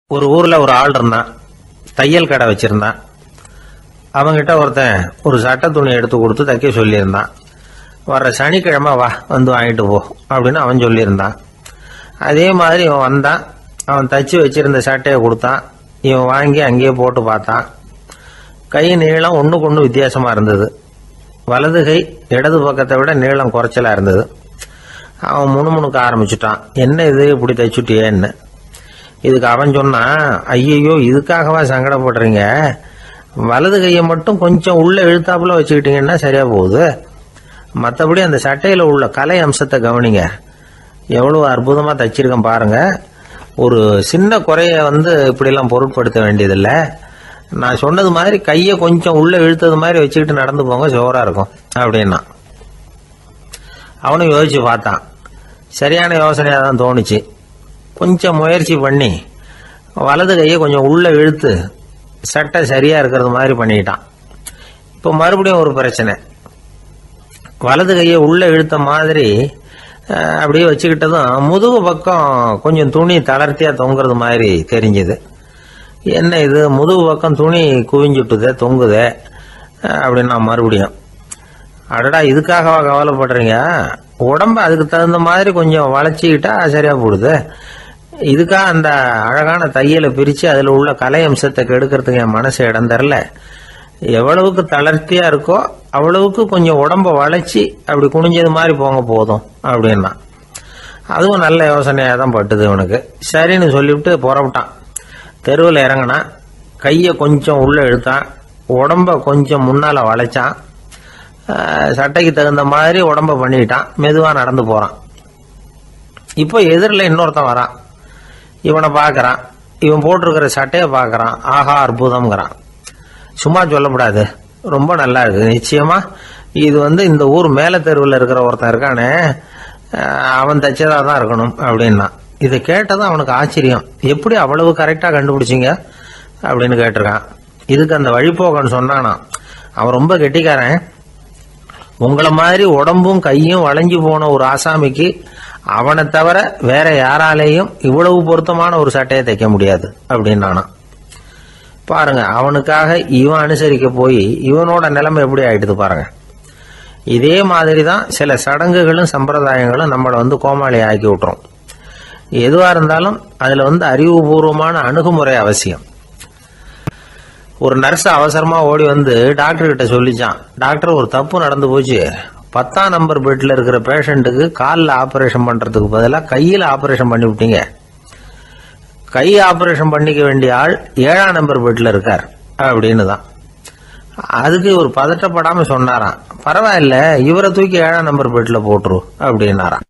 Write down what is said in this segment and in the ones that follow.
ஒரு ஊரில் ஒரு ஆள் இருந்தான். தையல் கடை வச்சுருந்தான். அவங்ககிட்ட ஒருத்தன் ஒரு சட்டை துணி எடுத்து கொடுத்து தைக்க சொல்லியிருந்தான். வர்ற சனிக்கிழமை வா வந்து வாங்கிட்டு போ அப்படின்னு அவன் சொல்லியிருந்தான். அதே மாதிரி இவன் வந்தான். அவன் தச்சு வச்சிருந்த சட்டையை கொடுத்தான். இவன் வாங்கி அங்கேயே போட்டு பார்த்தான். கை நீளம் ஒன்றுக்கு ஒன்று வித்தியாசமாக இருந்தது. வலது கை இடது பக்கத்தை விட நீளம் குறைச்சலாக இருந்தது. அவன் முணுமுணுக்க ஆரம்பிச்சுட்டான். என்ன இது இப்படி தைச்சுட்டியேன்னு. இதுக்கு அவன் சொன்னான், ஐயையோ இதுக்காகவா சங்கடப்படுறீங்க, வலது கையை மட்டும் கொஞ்சம் உள்ள இழுத்தாப்புல வச்சுக்கிட்டீங்கன்னா சரியா போகுது. மற்றபடி அந்த சட்டையில் உள்ள கலை அம்சத்தை கவனிங்க, எவ்வளோ அற்புதமாக தைச்சிருக்கேன் பாருங்க. ஒரு சின்ன குறைய இப்படிலாம் பொருட்படுத்த வேண்டியதில்லை. நான் சொன்னது மாதிரி கையை கொஞ்சம் உள்ள இழுத்தது மாதிரி வச்சுக்கிட்டு நடந்து போங்க, ஜோராக இருக்கும் அப்படின்னா. அவனும் யோசிச்சு பார்த்தான். சரியான யோசனையாக தான் தோணுச்சு. கொஞ்சம் முயற்சி பண்ணி வலது கையை கொஞ்சம் உள்ள இழுத்து சட்டை சரியாக இருக்கிறது மாதிரி பண்ணிக்கிட்டான். இப்போ மறுபடியும் ஒரு பிரச்சனை. வலது கையை உள்ள இழுத்த மாதிரி அப்படியே வச்சுக்கிட்டதும் முதுகு பக்கம் கொஞ்சம் துணி தளர்த்தியாக தொங்குறது மாதிரி தெரிஞ்சுது. என்ன இது, முதுகு பக்கம் துணி குவிஞ்சுட்டுதே தொங்குதே அப்படின்னா மறுபடியும், அடடா இதுக்காகவா கவலைப்படுறீங்க, உடம்ப அதுக்கு தகுந்த மாதிரி கொஞ்சம் வளைச்சிக்கிட்டா சரியா போடுது. இதுக்காக அந்த அழகான தையலை பிரித்து அதில் உள்ள கலை அம்சத்தை கெடுக்கிறதுக்கு என் மனசு இடம் தரல. எவ்வளவுக்கு தளர்த்தியா இருக்கோ அவ்வளவுக்கு கொஞ்சம் உடம்ப வளைச்சி அப்படி குனிஞ்சது மாதிரி போங்க போதும் அப்படின்னா. அதுவும் நல்ல யோசனையாக தான் பட்டுது இவனுக்கு. சரின்னு சொல்லிவிட்டு புறப்பட்டான். தெருவில் இறங்கினான். கையை கொஞ்சம் உள்ள இழுத்தான். உடம்ப கொஞ்சம் முன்னால் வளைச்சான். சட்டைக்கு தகுந்த மாதிரி உடம்ப பண்ணிக்கிட்டான். மெதுவாக நடந்து போகிறான். இப்போ எதிரில் இன்னொருத்தன் வரான். இவனை பார்க்குறான். இவன் போட்டிருக்கிற சட்டையை பார்க்குறான். ஆஹா அற்புதம்ங்கிறான். சும்மா சொல்லக்கூடாது, ரொம்ப நல்லா இருக்குது நிச்சயமா. இது இந்த ஊர் மேலே தெருவில் இருக்கிற ஒருத்தன் இருக்கானே, அவன் தைச்சதாக தான் இருக்கணும் அப்படின்னா. இதை கேட்டதும் அவனுக்கு ஆச்சரியம். எப்படி அவ்வளவு கரெக்டாக கண்டுபிடிச்சிங்க அப்படின்னு கேட்டிருக்கான். இதுக்கு அந்த வழிபோக்கன்னு சொன்னானா, அவன் ரொம்ப கெட்டிக்காரன். உங்களை மாதிரி உடம்பும் கையும் வளைஞ்சு போன ஒரு ஆசாமிக்கு அவனை தவிர வேற யாராலேயும் இவ்வளவு பொருத்தமான ஒரு சட்டையை தைக்க முடியாது அப்படின்னானா. பாருங்க, அவனுக்காக இவன் அனுசரிக்க போய் இவனோட நிலைமை எப்படி ஆயிடுது பாருங்க. இதே மாதிரி தான் சில சடங்குகளும் சம்பிரதாயங்களும் நம்மளை கோமாளி ஆக்கி விட்டுரும். எதுவாக இருந்தாலும் அதில் அறிவுபூர்வமான அணுகுமுறை அவசியம். ஒரு நர்ஸ் அவசரமாக ஓடி டாக்டர் கிட்ட சொல்லிச்சான், டாக்டர் ஒரு தப்பு நடந்து போச்சு, 10ஆம் நம்பர் பெட்டில் இருக்கிற பேஷண்ட்டுக்கு காலில் ஆப்ரேஷன் பண்ணுறதுக்கு பதிலாக கையில் ஆப்ரேஷன் பண்ணி விட்டீங்க. கை ஆப்ரேஷன் பண்ணிக்க வேண்டிய ஆள் 7ஆம் நம்பர் பெட்டில் இருக்கார் அப்படின்னு தான். அதுக்கு ஒரு பதட்டப்படாமல் சொன்னாராம், பரவாயில்ல இவரை தூக்கி 7ஆம் நம்பர் பெட்டில் போட்டுரு அப்படின்னாராம்.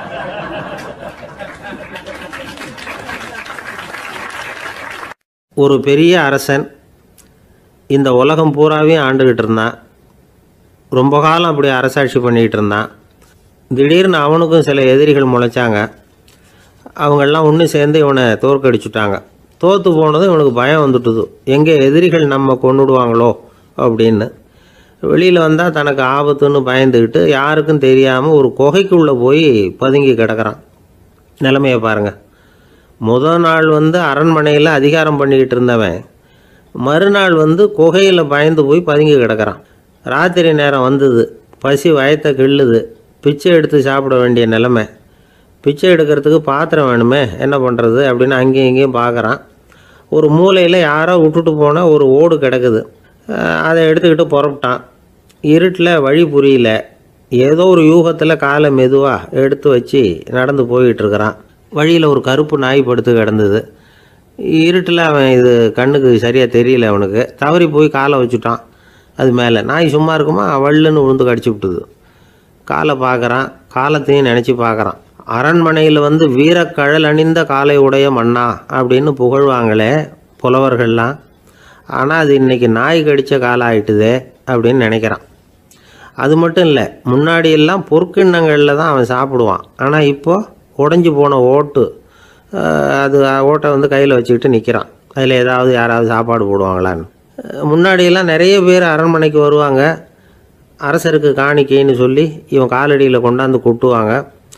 ஒரு பெரிய அரசன் இந்த உலகம் பூராவையும் ஆண்டுகிட்டு இருந்தான். ரொம்ப காலம் அப்படி அரசாட்சி பண்ணிக்கிட்டு இருந்தான். திடீர்னு அவனுக்கும் சில எதிரிகள் முளைச்சாங்க. அவங்கெல்லாம் ஒன்று சேர்ந்து இவனை தோற்கடிச்சுட்டாங்க. தோற்று போனதும் இவனுக்கு பயம் வந்துட்டுது, எங்கே எதிரிகள் நம்ம கொண்டுடுவாங்களோ அப்படின்னு. வெளியில் வந்தால் தனக்கு ஆபத்துன்னு பயந்துக்கிட்டு யாருக்கும் தெரியாமல் ஒரு குகைக்குள்ளே போய் பதுங்கி கிடக்கிறான். நிலைமையை பாருங்கள். முதல் நாள் அரண்மனையில் அதிகாரம் பண்ணிக்கிட்டு இருந்தவன் மறுநாள் குகையில் பயந்து போய் பதுங்கி கிடக்கிறான். ராத்திரி நேரம் வந்தது. பசி வயத்தை கிள்ளுது. பிச்சை எடுத்து சாப்பிட வேண்டிய நிலைமை. பிச்சை எடுக்கிறதுக்கு பாத்திரம் வேணுமே, என்ன பண்ணுறது அப்படின்னு அங்கேயும் இங்கேயும் பார்க்குறான். ஒரு மூலையில் யாரோ விட்டுட்டு போன ஒரு ஓடு கிடக்குது. அதை எடுத்துக்கிட்டு புறப்பட்டான். இருட்டில் வழி புரியல. ஏதோ ஒரு யூகத்தில் காலை மெதுவாக எடுத்து வச்சு நடந்து போயிட்டுருக்கிறான். வழியில் ஒரு கருப்பு நாய் படுத்து கிடந்தது. இருட்டில் அவன் இது கண்ணுக்கு சரியாக தெரியல. அவனுக்கு தவறி போய் காலை வச்சுட்டான். அது மேலே நாய் சும்மா இருக்குமா, வள்ளுன்னு விழுந்து கடிச்சு விட்டுது. காலை பார்க்குறான். காலத்தையும் நினச்சி பார்க்குறான். அரண்மனையில் வீரக்கழல் அணிந்த காலை உடைய மன்னா அப்படின்னு புகழ்வாங்களே புலவர்கள்லாம். ஆனால் அது இன்றைக்கி நாய் கடித்த காலம் ஆகிட்டுதே அப்படின்னு நினைக்கிறான். அது மட்டும் இல்லை, முன்னாடியெல்லாம் பொற்கிண்ணங்களில் தான் அவன் சாப்பிடுவான். ஆனால் இப்போது உடஞ்சி போன ஓட்டு, அது ஓட்டை கையில் வச்சுக்கிட்டு நிற்கிறான். அதில் ஏதாவது யாராவது சாப்பாடு போடுவாங்களான்னு. முன்னாடியெல்லாம் நிறைய பேர் அரண்மனைக்கு வருவாங்க. அரசருக்கு காணிக்கைன்னு சொல்லி இவன் காலடியில் கொண்டாந்து கொட்டுவாங்க.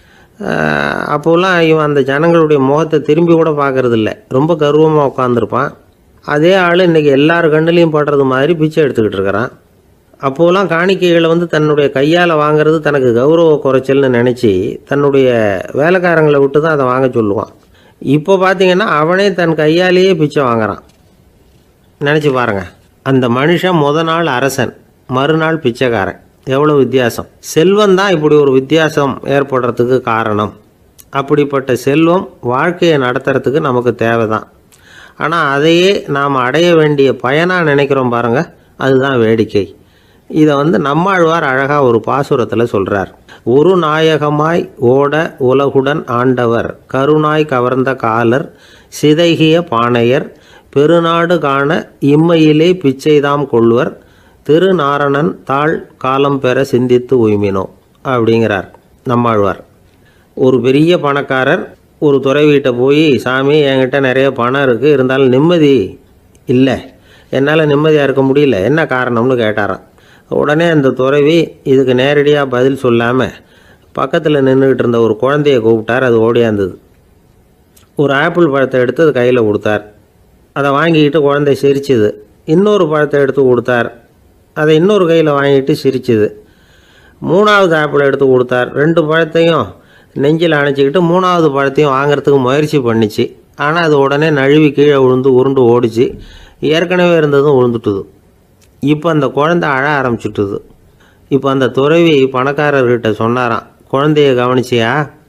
அப்போலாம் இவன் அந்த ஜனங்களுடைய முகத்தை திரும்பி கூட பார்க்கறதில்ல, ரொம்ப கர்வமாக உட்காந்துருப்பான். அதே ஆள் இன்றைக்கி எல்லார் கண்ணுலேயும் படுறது மாதிரி பிச்சை எடுத்துக்கிட்டு இருக்கிறான். அப்போலாம் காணிக்கைகளை தன்னுடைய கையால் வாங்கிறது தனக்கு கௌரவ குறைச்சல்னு நினச்சி தன்னுடைய வேலைக்காரங்களை விட்டு தான் அதை வாங்க சொல்லுவான். இப்போ பார்த்திங்கன்னா அவனே தன் கையாலேயே பிச்சை வாங்குறான். நினச்சி பாருங்கள், அந்த மனுஷன் நாள் அரசன், மறுநாள் பிச்சைக்காரன், எவ்வளோ வித்தியாசம். செல்வம் தான் இப்படி ஒரு வித்தியாசம் ஏற்படுறதுக்கு காரணம். அப்படிப்பட்ட செல்வம் வாழ்க்கையை நடத்துறதுக்கு நமக்கு தேவை தான். ஆனால் அதையே நாம் அடைய வேண்டிய பயனாக நினைக்கிறோம் பாருங்கள், அதுதான் வேடிக்கை. இதை நம்மாழ்வார் அழகாக ஒரு பாசுரத்தில் சொல்கிறார். ஒரு நாயகமாய் ஓட உலகுடன் ஆண்டவர், கருணாய் கவர்ந்த காலர், சிதைகிய பானையர், பெருநாடு காண இம்மையிலே பிச்சைதாம் கொள்வர், திருநாரணன் தாழ் காலம் பெற சிந்தித்து உய்மினோ அப்படிங்கிறார் நம்மாழ்வார். ஒரு பெரிய பணக்காரர் ஒரு துறவிகிட்ட போய், சாமி என்கிட்ட நிறைய பணம் இருக்குது, இருந்தாலும் நிம்மதி இல்லை, என்னால் நிம்மதியாக இருக்க முடியல, என்ன காரணம்னு கேட்டாராம். உடனே அந்த துறவி இதுக்கு நேரடியாக பதில் சொல்லாமல் பக்கத்தில் நின்றுக்கிட்டு இருந்த ஒரு குழந்தைய கூப்பிட்டார். அது ஓடியாந்தது. ஒரு ஆப்பிள் பழத்தை எடுத்து அது கையில் கொடுத்தார். அதை வாங்கிக்கிட்டு குழந்தை சிரிச்சுது. இன்னொரு பழத்தை எடுத்து கொடுத்தார். அதை இன்னொரு கையில் வாங்கிட்டு சிரிச்சுது. மூணாவது ஆப்பிள் எடுத்து கொடுத்தார். 2 பழத்தையும் நெஞ்சில் அணைச்சிக்கிட்டு 3ஆவது பழத்தையும் வாங்கிறதுக்கு முயற்சி பண்ணிச்சு. ஆனால் அது உடனே நழுவி கீழே உருண்டு ஓடிச்சு. ஏற்கனவே இருந்ததும் விழுந்துட்டுது. இப்போ அந்த குழந்தை அழ ஆரம்பிச்சுட்டுது. இப்போ அந்த துறவி பணக்காரர்கிட்ட சொன்னாராம், குழந்தைய கவனிச்சியா,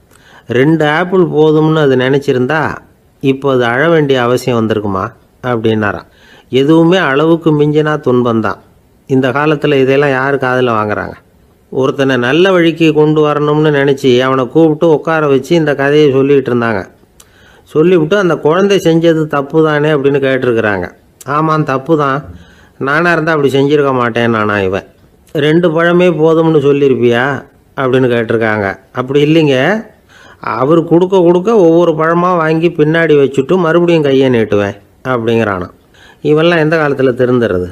2 ஆப்பிள் போதும்னு அது நினச்சிருந்தா இப்போ அது அழ வேண்டிய அவசியம் வந்திருக்குமா அப்படின்னாராம். எதுவுமே அளவுக்கு மிஞ்சினா துன்பந்தான். இந்த காலத்தில் இதெல்லாம் யார் காதில் வாங்குறாங்க? ஒருத்தனை நல்ல வழிக்கு கொண்டு வரணும்னு நினச்சி அவனை கூப்பிட்டு உட்கார வச்சு இந்த கதையை சொல்லிகிட்டு இருந்தாங்க. சொல்லிவிட்டு அந்த குழந்தை செஞ்சது தப்பு தானே அப்படின்னு கேட்டிருக்கிறாங்க. ஆமாம், தப்பு தான், நானாக இருந்தால் அப்படி செஞ்சுருக்க மாட்டேன் நானா இவன். 2 பழமே போதும்னு சொல்லியிருப்பியா அப்படின்னு கேட்டிருக்காங்க. அப்படி இல்லைங்க, அவர் கொடுக்க ஒவ்வொரு பழமாக வாங்கி பின்னாடி வச்சுட்டு மறுபடியும் கையை நீட்டுவேன் அப்படிங்கிறானா. இவெல்லாம் எந்த காலத்தில் திருந்துறது?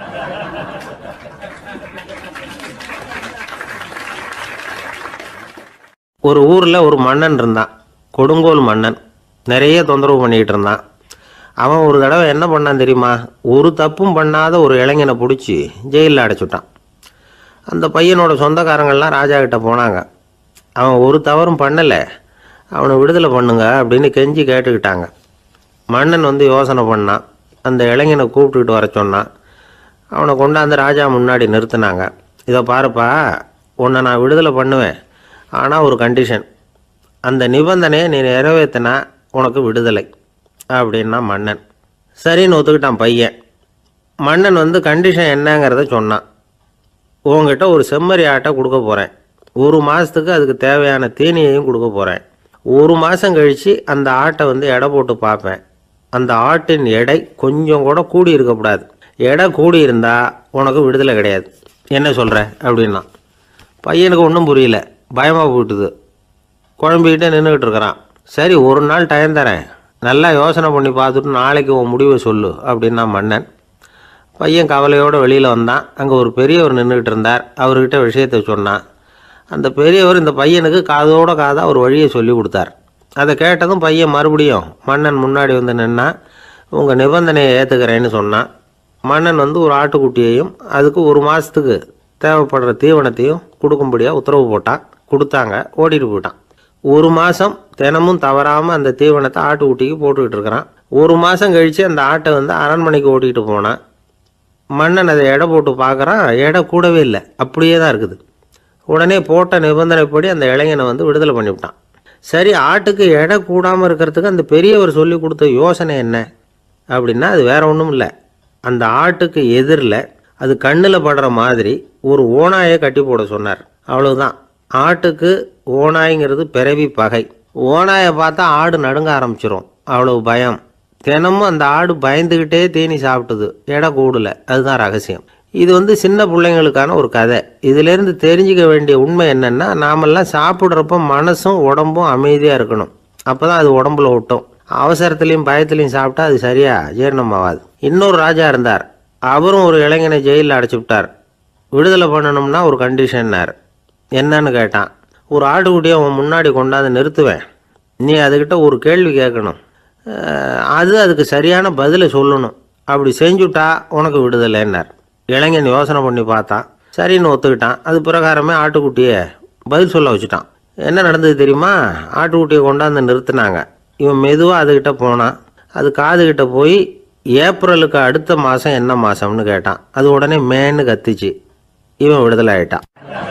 ஒரு ஊரில் ஒரு மன்னன் இருந்தான், கொடுங்கோல் மன்னன். நிறைய தொந்தரவு பண்ணிக்கிட்டு இருந்தான். அவன் ஒரு தடவை என்ன பண்ணான் தெரியுமா? ஒரு தப்பும் பண்ணாத ஒரு இளைஞனை பிடிச்சி ஜெயிலில் அடைச்சுட்டான். அந்த பையனோட சொந்தக்காரங்கள்லாம் ராஜா கிட்ட போனாங்க. அவன் ஒரு தவறும் பண்ணலை, அவனை விடுதலை பண்ணுங்க அப்படின்னு கெஞ்சி கேட்டுக்கிட்டாங்க. மன்னன் யோசனை பண்ணான். அந்த இளைஞனை கூப்பிட்டுக்கிட்டு வர சொன்னான். அவனை கொண்டாந்து ராஜா முன்னாடி நிறுத்தினாங்க. இதை பாருப்பா, உன்னை நான் விடுதலை பண்ணுவேன், ஆனால் ஒரு கண்டிஷன். அந்த நிபந்தனையை நீ நிறைவேற்றினா உனக்கு விடுதலை அப்படின்னா மன்னன். சரின்னு ஒத்துக்கிட்டான் பையன். மன்னன் கண்டிஷன் என்னங்கிறத சொன்னான். உங்ககிட்ட ஒரு செம்மறி ஆட்டை கொடுக்க போகிறேன், 1 மாதத்துக்கு அதுக்கு தேவையான தீனியையும் கொடுக்க போகிறேன். 1 மாதம் கழித்து அந்த ஆட்டை எடை போட்டு பார்ப்பேன். அந்த ஆட்டின் எடை கொஞ்சம் கூட கூடி இருக்கக்கூடாது. எடை கூடி இருந்தால் உனக்கு விடுதலை கிடையாது. என்ன சொல்கிற அப்படின்னா. பையனுக்கு ஒன்றும் புரியல, பயமாக போயிட்டுது. குழம்பிக்கிட்டே நின்றுக்கிட்டு இருக்கிறான். சரி, 1 நாள் டைம் தரேன், நல்லா யோசனை பண்ணி பார்த்துட்டு நாளைக்கு உன் முடிவை சொல்லு அப்படின்னா மன்னன். பையன் கவலையோடு வெளியில் வந்தான். அங்கே ஒரு பெரியவர் நின்றுக்கிட்டு இருந்தார். அவர்கிட்ட விஷயத்தை சொன்னான். அந்த பெரியவர் இந்த பையனுக்கு காதோட காதாக ஒரு வழியை சொல்லி கொடுத்தார். அதை கேட்டதும் பையன் மறுபடியும் மன்னன் முன்னாடி நின்னா, உங்கள் நிபந்தனையை ஏற்றுக்கிறேன்னு சொன்னான். மன்னன் ஒரு ஆட்டுக்குட்டியையும் அதுக்கு 1 மாதத்துக்கு தேவைப்படுற தீவனத்தையும் கொடுக்கும்படியாக உத்தரவு போட்டான். கொடுத்தாங்க, ஓடிட்டு போயிட்டான். 1 மாதம் தினமும் தவறாமல் அந்த தீவனத்தை ஆட்டுக்குட்டிக்கு போட்டுக்கிட்டு இருக்கிறான். 1 மாதம் கழித்து அந்த ஆட்டை அரண்மனைக்கு ஓட்டிகிட்டு போனான். மன்னன் அதை எடை போட்டு பார்க்குறான், எடை கூடவே இல்லை, அப்படியே தான் இருக்குது. உடனே போட்ட நிபந்தனைப்படி அந்த இளைஞனை விடுதலை பண்ணிவிட்டான். சரி, ஆட்டுக்கு எடை கூடாமல் இருக்கிறதுக்கு அந்த பெரியவர் சொல்லி கொடுத்த யோசனை என்ன அப்படின்னா, அது வேற ஒன்றும் இல்லை. அந்த ஆட்டுக்கு எதிரில் அது கண்ணில் படுற மாதிரி ஒரு ஓநாயை கட்டி போட சொன்னார். அவ்வளவுதான். ஆட்டுக்கு ஓநாய்ங்கிறது பிறவி பகை. ஓநாயை பார்த்தா ஆடு நடுங்க ஆரம்பிச்சிரும், அவ்வளவு பயம். தினமும் அந்த ஆடு பயந்துக்கிட்டே தீனி சாப்பிட்டுது, எடை கூடல. அதுதான் ரகசியம். இது சின்ன பிள்ளைங்களுக்கான ஒரு கதை. இதிலேருந்து தெரிஞ்சிக்க வேண்டிய உண்மை என்னென்னா, நாமெல்லாம் சாப்பிட்றப்ப மனசும் உடம்பும் அமைதியாக இருக்கணும். அப்போ தான் அது உடம்புல ஒட்டும். அவசரத்துலேயும் பயத்துலையும் சாப்பிட்டா அது சரியாக ஜீரணமாகாது. இன்னொரு ராஜா இருந்தார். அவரும் ஒரு இளைஞனை ஜெயிலில் அடைச்சி விட்டார். விடுதலை பண்ணணும்னா ஒரு கண்டிஷன்னார். என்னன்னு கேட்டான். ஒரு ஆட்டுக்குட்டியை உன் முன்னாடி கொண்டாந்து நிறுத்துவேன். நீ அதுக்கிட்ட ஒரு கேள்வி கேட்கணும், அதுக்கு சரியான பதிலை சொல்லணும். அப்படி செஞ்சுட்டா உனக்கு விடுதலைன்னார். இளைஞன் யோசனை பண்ணி பார்த்தான், சரின்னு ஒத்துக்கிட்டான். அது பிரகாரமே ஆட்டுக்குட்டியை பதில் சொல்ல வச்சுட்டான். என்ன நடந்தது தெரியுமா? ஆட்டுக்குட்டியை கொண்டாந்து நிறுத்தினாங்க. இவன் மெதுவாக அதுக்கிட்ட போனான். அது காதுகிட்ட போய் ஏப்ரலுக்கு அடுத்த மாதம் என்ன மாதம்னு கேட்டான். அது உடனே மேன்னு கத்திச்சு. இவன் விடுதலை ஆயிட்டான்.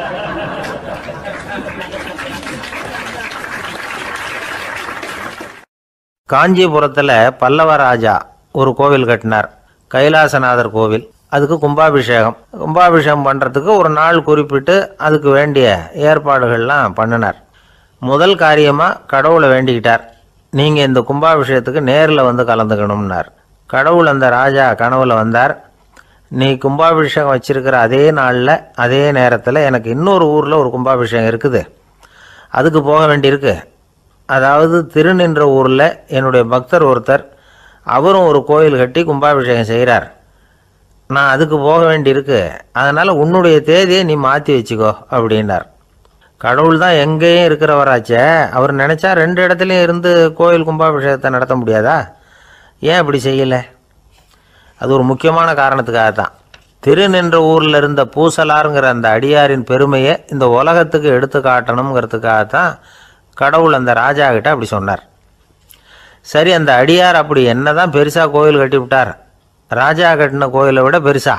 காஞ்சிபுரத்தில் பல்லவ ராஜா ஒரு கோவில் கட்டினார், கைலாசநாதர் கோவில். அதுக்கு கும்பாபிஷேகம் பண்ணுறதுக்கு ஒரு நாள் குறிப்பிட்டு அதுக்கு வேண்டிய ஏற்பாடுகள்லாம் பண்ணினார். முதல் காரியமாக கடவுளை வேண்டிக்கிட்டார், நீங்கள் இந்த கும்பாபிஷேகத்துக்கு நேரில் வந்து கலந்துக்கணும்னார். கடவுள் அந்த ராஜா கனவுல வந்தார். நீ கும்பாபிஷேகம் வச்சிருக்கிற அதே நாளில் அதே நேரத்தில் எனக்கு இன்னொரு ஊரில் ஒரு கும்பாபிஷேகம் இருக்குது, அதுக்கு போக வேண்டியிருக்கு. அதாவது திருநின்ற ஊரில் என்னுடைய பக்தர் ஒருத்தர், அவரும் ஒரு கோயில் கட்டி கும்பாபிஷேகம் செய்கிறார். நான் அதுக்கு போக வேண்டியிருக்கு, அதனால் உன்னுடைய தேதியை நீ மாற்றி வச்சுக்கோ அப்படின்னார். கடவுள் தான் எங்கேயும் இருக்கிறவராச்சே, அவர் நினச்சா 2 இடத்துலையும் இருந்து கோயில் கும்பாபிஷேகத்தை நடத்த முடியாதா? ஏன் அப்படி செய்யலை? அது ஒரு முக்கியமான காரணத்துக்காகத்தான். திருநின்ற ஊரில் இருந்த பூசலாருங்கிற அந்த அடியாரின் பெருமையை இந்த உலகத்துக்கு எடுத்து காட்டணுங்கிறதுக்காகத்தான் கடவுள் அந்த ராஜா கிட்ட அப்படி சொன்னார். சரி, அந்த அடியார் அப்படி என்னதான் பெருசாக கோயில் கட்டி விட்டார்? ராஜா கட்டின கோயிலை விட பெருசா?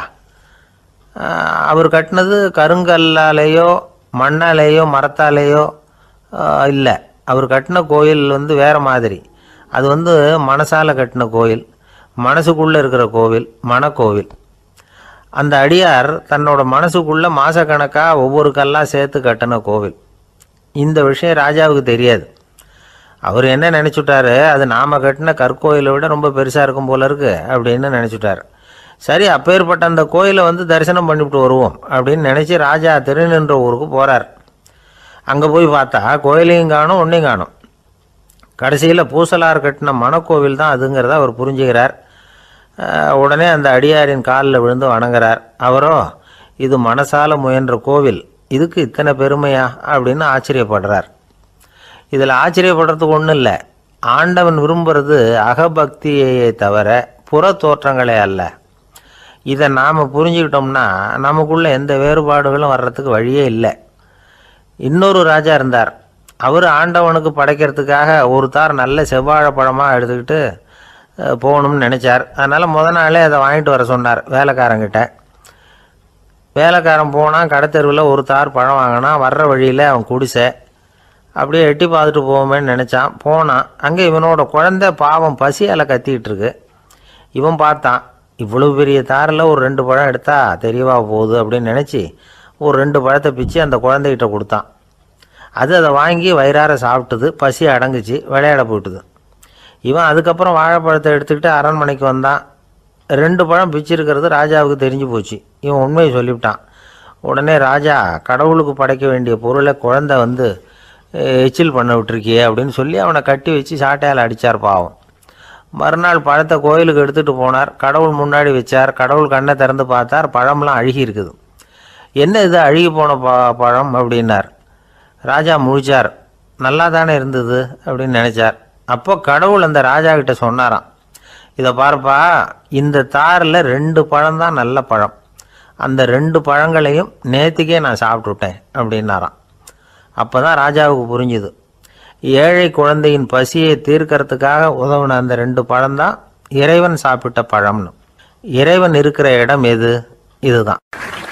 அவர் கட்டினது கருங்கல்லாலேயோ மண்ணாலேயோ மரத்தாலேயோ இல்லை. அவர் கட்டின கோயில் வேறு மாதிரி. அது மனசால் கட்டின கோயில், மனசுக்குள்ளே இருக்கிற கோவில், மனக்கோவில். அந்த அடியார் தன்னோட மனசுக்குள்ளே மாதக்கணக்காக ஒவ்வொரு கல்லாக சேர்த்து கட்டின கோவில். இந்த விஷயம் ராஜாவுக்கு தெரியாது. அவர் என்ன நினச்சிட்டாரு, அது நாம் கட்டின கற்கோயிலை விட ரொம்ப பெருசாக இருக்கும் போல இருக்கு அப்படின்னு நினச்சிட்டார். சரி, அப்பேற்பட்ட அந்த கோயிலை தரிசனம் பண்ணிவிட்டு வருவோம் அப்படின்னு நினச்சி ராஜா திருநின்ற ஊருக்கு போகிறார். அங்கே போய் பார்த்தா கோயிலையும் காணும், ஒன்றையும் காணும். கடைசியில் பூசலார் கட்டின மனக்கோவில் தான் அதுங்கிறத அவர் புரிஞ்சுக்கிறார். உடனே அந்த அடியாரின் காலில் விழுந்து வணங்குறார். அவரோ, இது மனசால முயன்ற கோவில், இதுக்கு இத்தனை பெருமையா அப்படின்னு ஆச்சரியப்படுறார். இதில் ஆச்சரியப்படுறதுக்கு ஒன்றும் இல்லை. ஆண்டவன் விரும்புகிறது அகபக்தியை தவிர புற தோற்றங்களே அல்ல. இதை நாம் புரிஞ்சுக்கிட்டோம்னா நமக்குள்ள எந்த வேறுபாடுகளும் வர்றதுக்கு வழியே இல்லை. இன்னொரு ராஜா இருந்தார். அவர் ஆண்டவனுக்கு படைக்கிறதுக்காக ஒரு தார் நல்ல செவ்வாழை பழமாக எடுத்துக்கிட்டு போகணும்னு நினச்சார். அதனால் நாளே அதை வாங்கிட்டு வர சொன்னார் வேலைக்காரங்கிட்ட. வேலைக்காரன் போனால் கடைத்தெருவில் ஒரு தார் பழம் வாங்கினான். வர்ற வழியில் அவன் குடிசை அப்படியே எட்டி பார்த்துட்டு போவோமேன்னு நினச்சான். போனான். அங்கே இவனோட குழந்தை பாவம் பசியால் கத்திக்கிட்டு இருக்கு. இவன் பார்த்தான், இவ்வளவு பெரிய தாரில் ஒரு 2 பழம் எடுத்தால் தெரியவா போகுது அப்படின்னு நினச்சி ஒரு 2 பழத்தை பிச்சு அந்த குழந்தைகிட்ட கொடுத்தான். அதை வாங்கி வயிறார சாப்பிட்டுது. பசி அடங்குச்சு, விளையாட போயிட்டுது. இவன் அதுக்கப்புறம் வாழைப்பழத்தை எடுத்துக்கிட்டு அரண்மனைக்கு வந்தான். 2 பழம் பிச்சிருக்கிறது ராஜாவுக்கு தெரிஞ்சு போச்சு. இவன் உண்மையை சொல்லிவிட்டான். உடனே ராஜா, கடவுளுக்கு படைக்க வேண்டிய பொருளை குழந்தை எச்சில் பண்ண விட்டுருக்கியே அப்படின்னு சொல்லி அவனை கட்டி வச்சு சாட்டையால் அடித்தார். பாவம். மறுநாள் பழத்தை கோயிலுக்கு எடுத்துகிட்டு போனார். கடவுள் முன்னாடி வச்சார். கடவுள் கண்ணை திறந்து பார்த்தார், பழம்லாம் அழுகி இருக்குது. என்ன இது அழுகி போன பழம் அப்படின்னார். ராஜா முழிச்சார். நல்லா தானே இருந்தது அப்படின்னு நினச்சார். அப்போ கடவுள் அந்த ராஜா கிட்ட சொன்னாராம், இதை பார்ப்பா, இந்த தாரில் 2 பழம் தான் நல்ல பழம், அந்த 2 பழங்களையும் நேற்றுக்கே நான் சாப்பிட்டுட்டேன் அப்படின்னாராம். அப்போ தான் ராஜாவுக்கு புரிஞ்சுது, ஏழை குழந்தையின் பசியை தீர்க்கறதுக்காக உதவுன அந்த 2 பழம்தான் இறைவன் சாப்பிட்ட பழம்னு. இறைவன் இருக்கிற இடம் எது? இதுதான்.